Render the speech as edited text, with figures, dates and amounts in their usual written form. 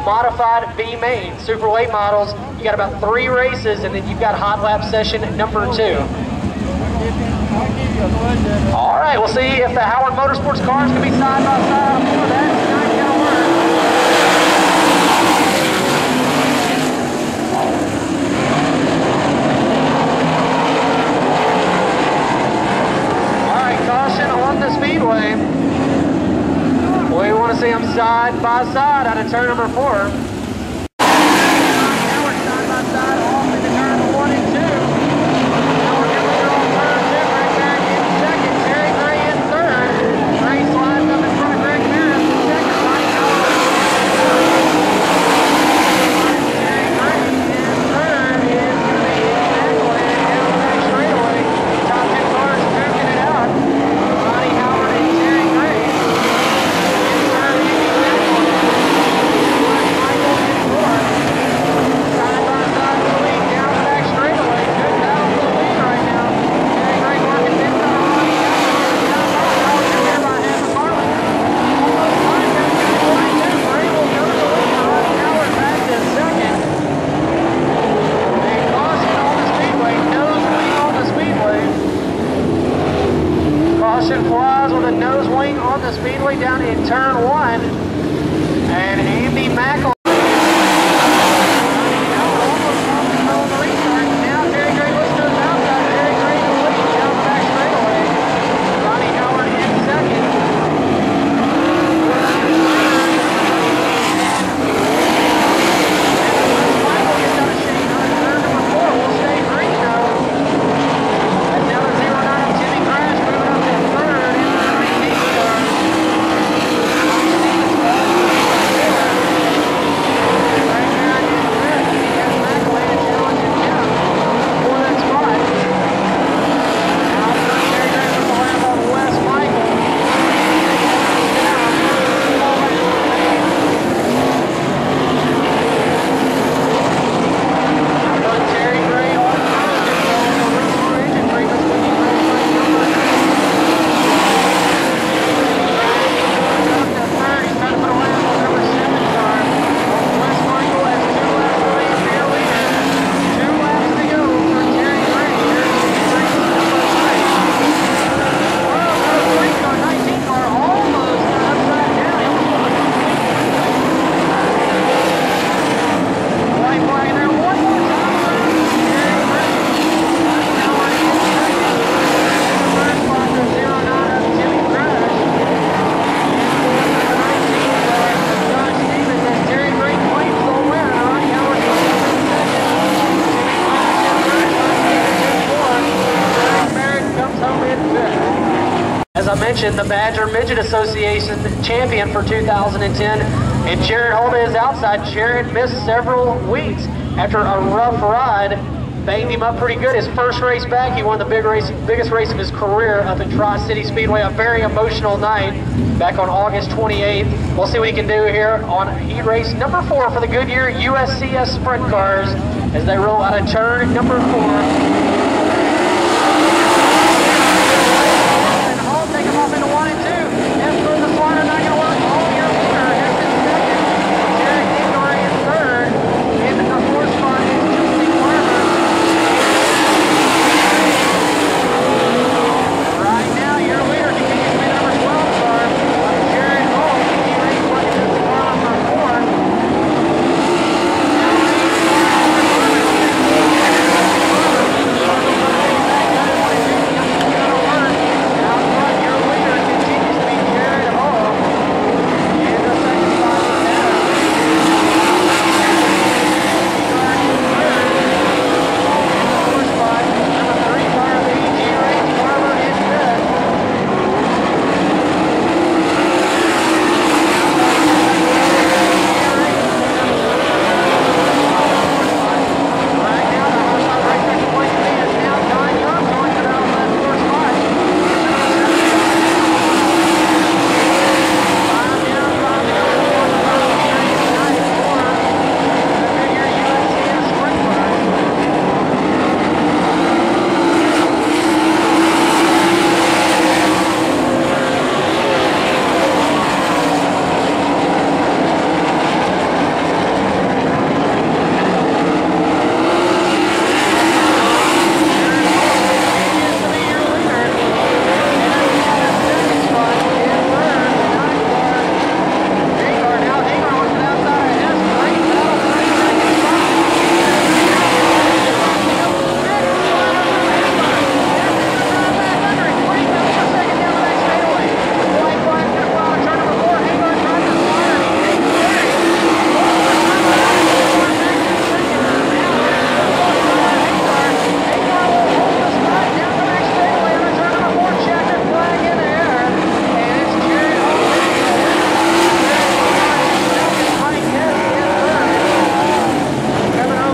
Modified B main, super late models. You got about 3 races, and then you've got hot lap session number 2. All right, we'll see if the Howard Motorsports cars can be side by side. That's not gonna work. All right, caution on the speedway. We want to see them side by side out of turn number 4. Flies with a nose wing on the speedway down in turn 1, and Andy Mackel. Now Terry Gray looks to his outside. Terry Gray in the lead down the back straightaway. Ronnie Howard in second. Michael gets out of shade on turn number 4. Will stay green though. And now the 09 of Jimmy Crash moving up to third. As I mentioned, the Badger Midget Association champion for 2010, and Jared Holden is outside. Jared missed several weeks after a rough ride. Banged him up pretty good. His first race back, he won the biggest race of his career up at Tri-City Speedway. A very emotional night back on August 28th. We'll see what he can do here on heat race number 4 for the Goodyear USCS Sprint Cars as they roll out of turn number 4.